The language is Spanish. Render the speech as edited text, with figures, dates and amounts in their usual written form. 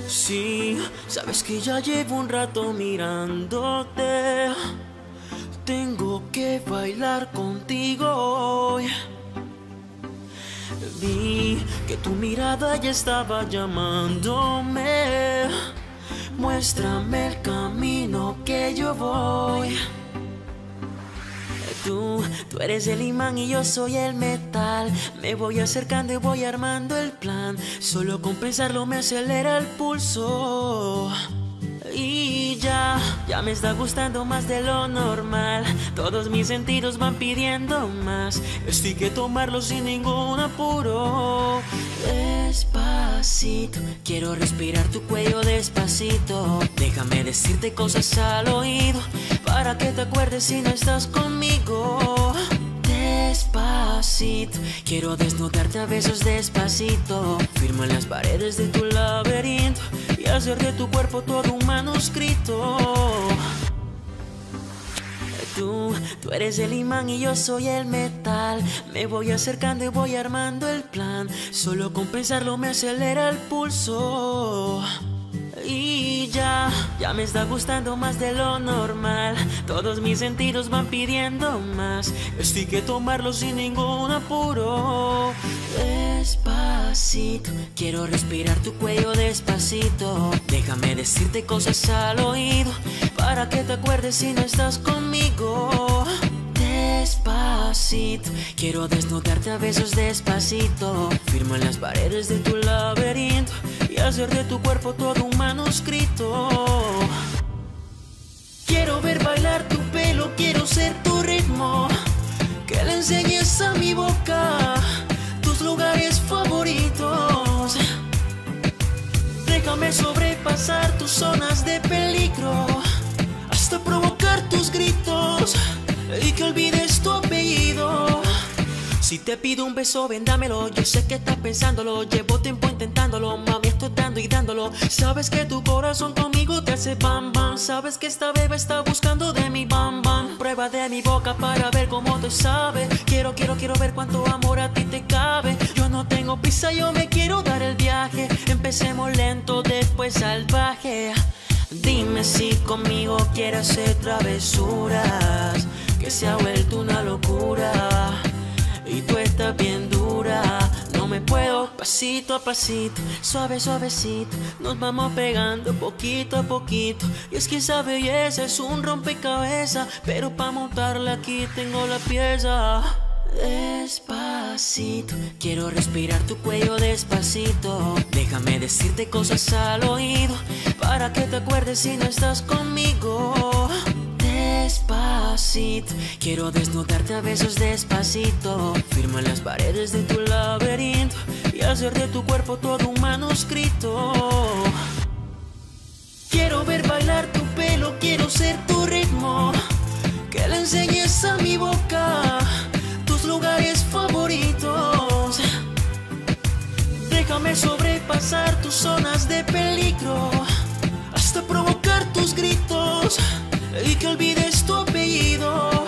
Sí, sabes que ya llevo un rato mirándote. Tengo que bailar contigo hoy. Vi que tu mirada ya estaba llamándome. Muéstrame el camino que yo voy. Tú eres el imán y yo soy el metal. Me voy acercando y voy armando el plan. Solo con pensarlo me acelera el pulso. Y ya me está gustando más de lo normal. Todos mis sentidos van pidiendo más. Esto hay que tomarlo sin ningún apuro. Despacito, quiero respirar tu cuello despacito. Déjame decirte cosas al oído para que te acuerdes si no estás conmigo. Despacito, quiero desnudarte a besos despacito. Firmo en las paredes de tu laberinto y hacer de tu cuerpo todo un manuscrito. Tú eres el imán y yo soy el metal. Me voy acercando y voy armando el plan. Solo con pensarlo me acelera el pulso. Y ya me está gustando más de lo normal. Todos mis sentidos van pidiendo más. Esto hay que tomarlo sin ningún apuro. Despacito, quiero respirar tu cuello despacito. Déjame decirte cosas al oído para que te acuerdes si no estás conmigo. Despacito, quiero desnudarte a besos despacito. Firmo en las paredes de tu laberinto y hacer de tu cuerpo todo un manuscrito. Quiero ver bailar tu pelo, quiero ser tu ritmo. Que le enseñes a mi boca tus lugares favoritos. Déjame sobrepasar tus zonas de peligro hasta provocar tus gritos y que olvides tu apellido. Si te pido un beso, ven, dámelo. Yo sé que estás pensándolo. Llevo tiempo intentándolo, mami, estoy dando y dándolo. Sabes que tu corazón conmigo te hace bam bam. Sabes que esta bebé está buscando de mi bam bam. Prueba de mi boca para ver cómo te sabe. Quiero ver cuánto amor a ti te cabe. Yo no tengo prisa, yo me quiero dar el viaje. Empecemos lento, después salvaje. Dime si conmigo quieres hacer travesuras, que se ha vuelto una locura. Y tú estás bien dura, no me puedo. Pasito a pasito, suave suavecito, nos vamos pegando poquito a poquito. Y es que esa belleza es un rompecabezas, pero pa' montarla aquí tengo la pieza. Despacito, quiero respirar tu cuello despacito. Déjame decirte cosas al oído para que te acuerdes si no estás conmigo. Despacito, quiero desnudarte a besos despacito. Firmo en las paredes de tu laberinto y hacer de tu cuerpo todo un manuscrito. Quiero ver bailar tu pelo, quiero ser tu ritmo. Que le enseñes a mi boca tus lugares favoritos. Déjame sobrepasar tus zonas de peligro hasta provocar tus gritos y que olvides tu apellido.